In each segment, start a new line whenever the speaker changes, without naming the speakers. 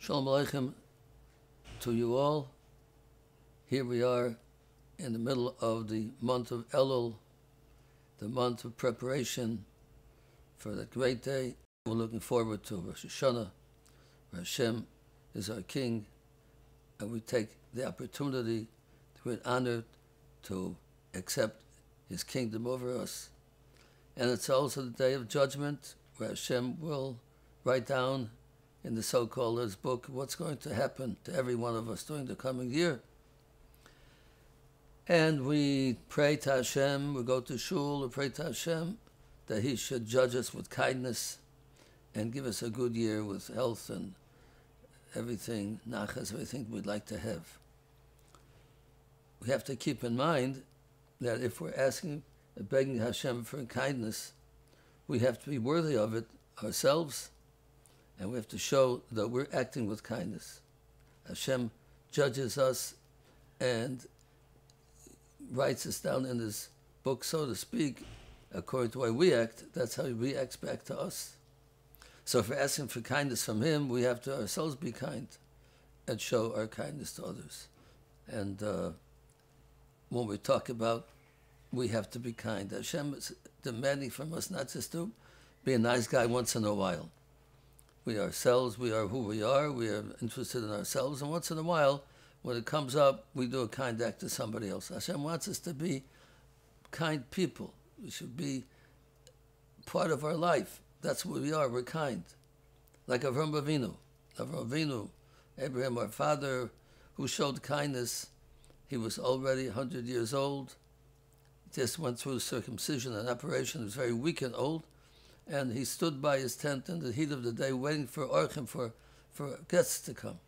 Shalom Aleichem to you all. Here we are in the middle of the month of Elul, the month of preparation for that great day. We're looking forward to Rosh Hashana, where Hashem is our King, and we take the opportunity to be honored to accept His kingdom over us. And it's also the day of judgment, where Hashem will write down in the so-called His book what's going to happen to every one of us during the coming year. And we pray to Hashem, we go to shul, we pray to Hashem that He should judge us with kindness and give us a good year with health and everything, nachas, everything we'd like to have. We have to keep in mind that if we're asking, begging Hashem for kindness, we have to be worthy of it ourselves, and we have to show that we're acting with kindness. Hashem judges us and writes us down in His book, so to speak, according to the way we act. That's how He reacts back to us. So if we're asking for kindness from Him, we have to ourselves be kind and show our kindness to others. And when we talk about we have to be kind, Hashem is demanding from us not just to be a nice guy once in a while. We ourselves, we are who we are interested in ourselves, and once in a while, when it comes up, we do a kind act to somebody else. Hashem wants us to be kind people. We should be part of our life. That's what we are, we're kind. Like Avraham Avinu, Abraham, our father, who showed kindness. He was already 100 years old, just went through circumcision and operation, he was very weak and old, and he stood by his tent in the heat of the day waiting for orchim, for guests to come.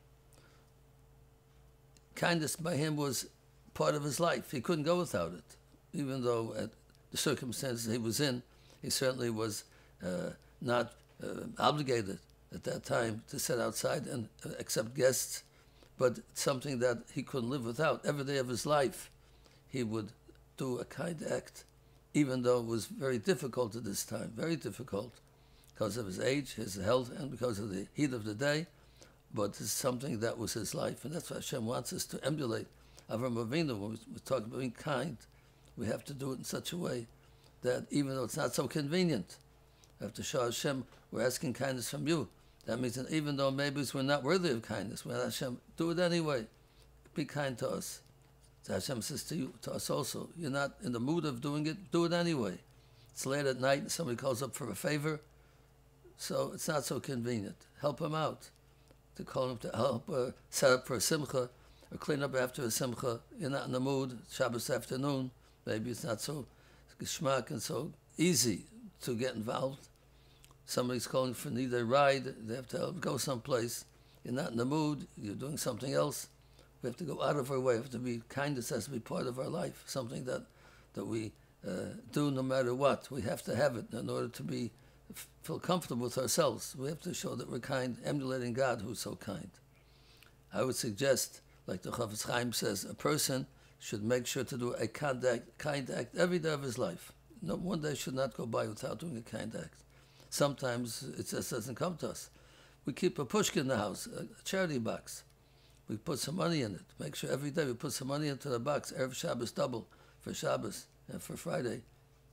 Kindness by him was part of his life. He couldn't go without it. Even though at the circumstances he was in, he certainly was not obligated at that time to sit outside and accept guests, but something that he couldn't live without. Every day of his life, he would do a kind act, even though it was very difficult at this time, very difficult, because of his age, his health, and because of the heat of the day. But it's something that was his life, and that's what Hashem wants us to emulate. Avraham Avinu, when we talk about being kind, we have to do it in such a way that even though it's not so convenient, we have to show Hashem, we're asking kindness from you. That means that even though maybe we're not worthy of kindness, when Hashem, do it anyway. Be kind to us. So Hashem says to you, to us also, you're not in the mood of doing it, do it anyway. It's late at night and somebody calls up for a favor, so it's not so convenient. Help him out. To call him to help set up for a simcha or clean up after a simcha. You're not in the mood, Shabbos afternoon, maybe it's not so geschmack and so easy to get involved. Somebody's calling for need a ride, they have to go someplace. You're not in the mood, you're doing something else. We have to go out of our way. We have to be kindness has to be part of our life, something that we do no matter what. We have to have it in order to feel comfortable with ourselves. We have to show that we're kind, emulating God who's so kind. I would suggest, like the Chaim says, a person should make sure to do a kind act every day of his life. No, one day should not go by without doing a kind act. Sometimes it just doesn't come to us. We keep a pushka in the house, a charity box. We put some money in it. Make sure every day we put some money into the box. Erev Shabbos double for Shabbos and for Friday.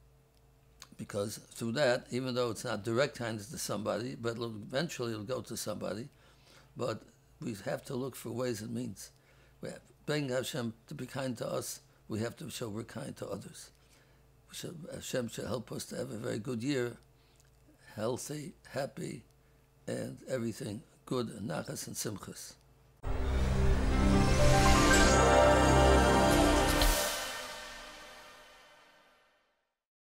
Because through that, even though it's not direct kindness to somebody, but eventually it'll go to somebody, but we have to look for ways and means. We have, begging Hashem to be kind to us, we have to show we're kind to others. Hashem should help us to have a very good year, healthy, happy, and everything good, nachas and simchas.